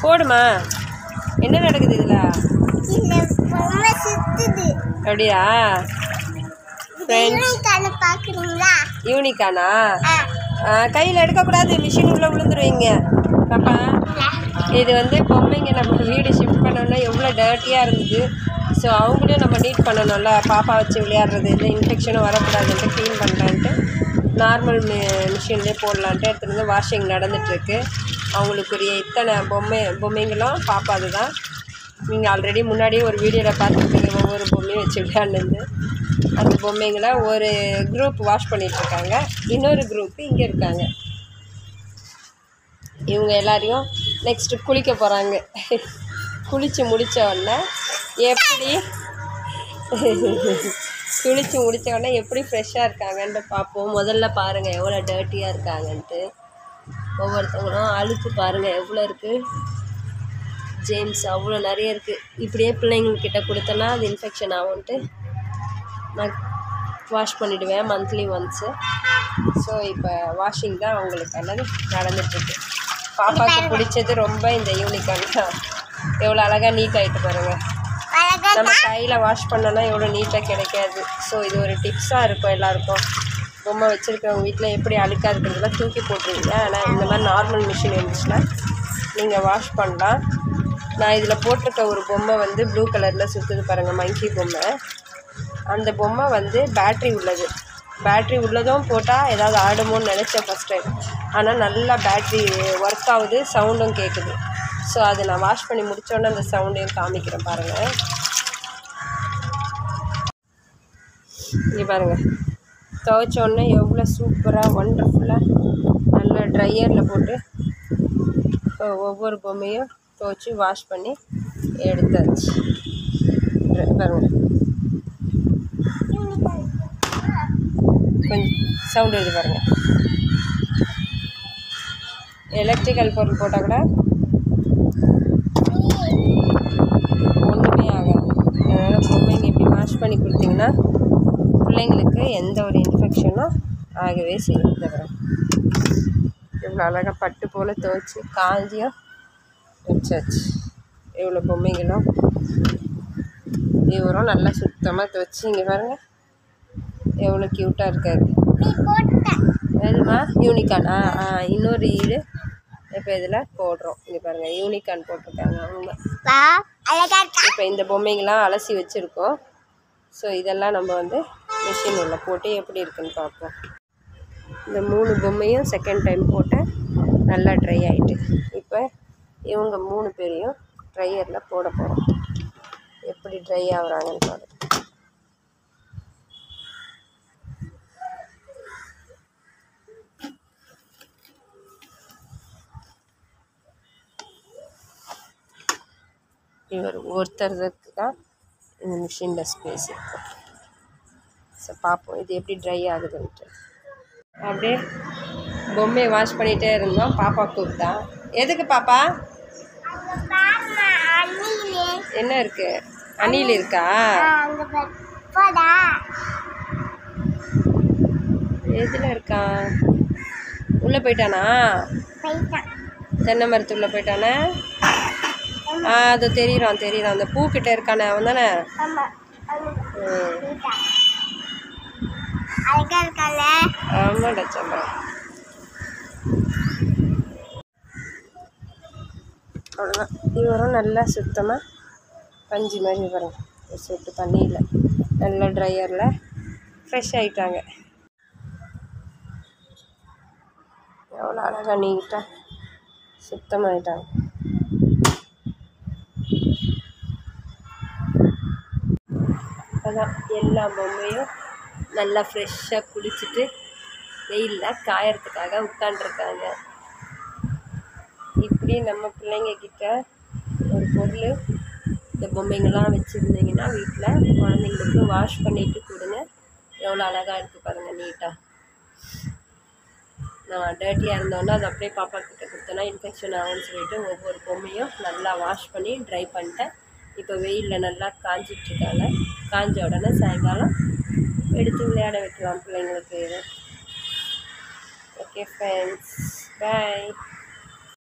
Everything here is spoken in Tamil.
போடுமா. என்ன நடக்குது இதில்? அப்படியா? யூனிக்கானா? கையில் எடுக்கக்கூடாது, மிஷின் உள்ளே விழுந்துருவீங்க பாப்பா. இது வந்து பொம்மைங்க நம்ம வீடு ஷிஃப்ட் பண்ணோன்னா எவ்வளோ டர்ட்டியாக இருந்தது. ஸோ அவங்களையும் நம்ம நீட் பண்ணணும்ல. பாப்பா வச்சு விளையாடுறது எந்த இன்ஃபெக்ஷனும் வரக்கூடாதுன்ட்டு க்ளீன் பண்ணலான்ட்டு நார்மல் மிஷின்லேயே போடலான்ட்டு எடுத்துகிட்டு வாஷிங் நடந்துகிட்ருக்கு. அவங்களுக்குரிய இத்தனை பொம்மைங்களும் பாப்பாது தான். நீங்கள் ஆல்ரெடி முன்னாடியே ஒரு வீடியோவில் பார்த்துருப்பீங்க ஒவ்வொரு பொம்மையும் வச்சு விளையாடுனது. அந்த பொம்மைங்களை ஒரு குரூப் வாஷ் பண்ணிகிட்ருக்காங்க, இன்னொரு குரூப்பு இங்கே இருக்காங்க. இவங்க எல்லாரையும் நெக்ஸ்ட்டு குளிக்க போகிறாங்க. குளித்து முடித்த உடனே எப்படி ஃப்ரெஷ்ஷாக இருக்காங்கன்ட்டு பார்ப்போம். முதல்ல பாருங்கள் எவ்வளோ டர்ட்டியாக இருக்காங்கன்ட்டு. ஒவ்வொருத்தவங்களும் அழுக்கு பாருங்கள் எவ்வளோ இருக்குது. ஜேம்ஸ் அவ்வளோ நிறைய இருக்குது. இப்படியே பிள்ளைங்கக்கிட்ட கொடுத்தனா அது இன்ஃபெக்ஷன் ஆகும்ன்ட்டு நான் வாஷ் பண்ணிவிடுவேன் மந்த்லி ஒன்ஸு. ஸோ இப்போ வாஷிங் தான் அவங்களுக்கு நடந்துகிட்ருக்கு. பாப்பாவுக்கு பிடிச்சது ரொம்ப இந்த யூனிக்கான் தான். எவ்வளோ அழகாக நீட் ஆகிட்டு பாருங்கள். நம்ம கையில் வாஷ் பண்ணோன்னா எவ்வளோ நீட்டாக கிடைக்காது. ஸோ இது ஒரு டிப்ஸாக இருக்கும் எல்லாேருக்கும். பொம்மை வச்சுருக்கவங்க வீட்டில் எப்படி அழுக்காக இருக்கிறதுலாம் தூக்கி போட்டுருவீங்க. ஆனால் இந்த மாதிரி நார்மல் மிஷின் இருந்துச்சுன்னா நீங்கள் வாஷ் பண்ணலாம். நான் இதில் போட்டிருக்க ஒரு பொம்மை வந்து ப்ளூ கலரில் சுற்றுது பாருங்கள், மங்கி பொம்மை. அந்த பொம்மை வந்து பேட்ரி உள்ளதும் போட்டால் ஏதாவது ஆடுமோன்னு நினச்சேன் ஃபஸ்ட் டைம். ஆனால் நல்லா பேட்ரி ஒர்க் ஆகுது, சவுண்டும் கேட்குது. ஸோ அதை நான் வாஷ் பண்ணி முடித்தோன்னே அந்த சவுண்டையும் காமிக்கிறேன் பாருங்கள். இங்கே பாருங்கள், துவைச்சோடனே எவ்வளோ சூப்பராக ஒண்டர்ஃபுல்லாக நல்லா ட்ரையரில் போட்டு ஒவ்வொரு பொம்மையும் துவைச்சி வாஷ் பண்ணி எடுத்தாச்சு பாருங்கள். கொஞ்சம் சவுண்டு இது பாருங்கள். எலக்ட்ரிக்கல் பொருள் போட்டால் கூட ஒன்றுமே ஆகாது. அதனால் பொம்மைங்க இப்படி வாஷ் பண்ணி கொடுத்தீங்கன்னா பிள்ளைங்களுக்கு எந்த ஒரு இன்ஃபெக்ஷனும் ஆகவே செய்யும். தவிர இவ்வளோ அழகாக பட்டு போல் துவைச்சி காஞ்சியும் வச்சாச்சு. இவ்வளோ பொம்மைங்களும் இவரும் நல்லா சுத்தமாக துவைச்சி. இங்கே பாருங்கள் எவ்வளோ க்யூட்டாக இருக்காது. எதுமா யூனிக்கானா? இன்னொரு ஈடு இப்போ இதில் போடுறோம். இங்கே பாருங்கள் யூனிக்கான் போட்டிருக்காங்க அவங்க. இப்போ இந்த பொம்மைங்களாம் அலசி வச்சுருக்கோம். ஸோ இதெல்லாம் நம்ம வந்து மிஷின் உள்ள போட்டு எப்படி இருக்குன்னு பார்ப்போம். இந்த 3 பொம்மையும் செகண்ட் டைம் போட்டேன், நல்லா ட்ரை ஆகிட்டு. இப்போ இவங்க 3 பேரையும் ட்ரையரில் போட போகிறோம். எப்படி ட்ரை ஆகுறாங்கன்னு பாருங்கள். இவர் ஒருத்தருக்கு தான் இந்த மிஷினில் ஸ்பேஸ் இருக்கும். ஸோ பார்ப்போம் இது எப்படி ட்ரை ஆகுதுன்ட்டு. அப்படியே பொம்மையை வாஷ் பண்ணிகிட்டே இருந்தோம். பாப்பா கூப்பிட்டா. எதுக்கு பாப்பா? என்ன இருக்கு? அணில் இருக்கா? எதில் இருக்கான்? உள்ளே போயிட்டானா? தென்னை மரத்துள்ளே போயிட்டானே. அது தெரியுறான். அந்த பூக்கிட்ட இருக்கானே அவன் தானே? ஆமாடா சொல்கிறேன். அவ்வளோதான். இவரும் நல்லா சுத்தமாக பஞ்சு மாதிரி வரும். ஒரு சொட்டு தண்ணியில் நல்லா ட்ரையரில் ஃப்ரெஷ் ஆகிட்டாங்க. எவ்வளோ அழகாக நீட்டாக சுத்தமாகிட்டாங்க. அதான் எல்லா பொம்மையும் நல்லா ஃப்ரெஷ்ஷாக குளிச்சுட்டு வெயிலில் காயறதுக்காக உட்காண்ட்ருக்காங்க. இப்படி நம்ம பிள்ளைங்கக்கிட்ட ஒரு பொருள் இந்த பொம்மைங்கள்லாம் வச்சுருந்தீங்கன்னா வீட்டில் குழந்தைங்களுக்கு வாஷ் பண்ணிவிட்டு கொடுங்க. எவ்வளோ அழகாக இருக்குது பாருங்கள் நீட்டாக. நான் டர்ட்டியாக இருந்தோன்னா அது அப்படியே பாப்பா கிட்ட கொடுத்தோன்னா இன்ஃபெக்ஷன் ஆகும்னு சொல்லிட்டு ஒவ்வொரு பொம்மையும் நல்லா வாஷ் பண்ணி ட்ரை பண்ணிட்டேன். இப்போ வெயிலில் நல்லா காஞ்சிட்ருக்காங்க. காஞ்ச உடனே சாயங்காலம் எடுத்து விளையாட வைக்கலாம் பிள்ளைங்களுக்கு. ஓகே ஃப்ரெண்ட்ஸ், பாய்.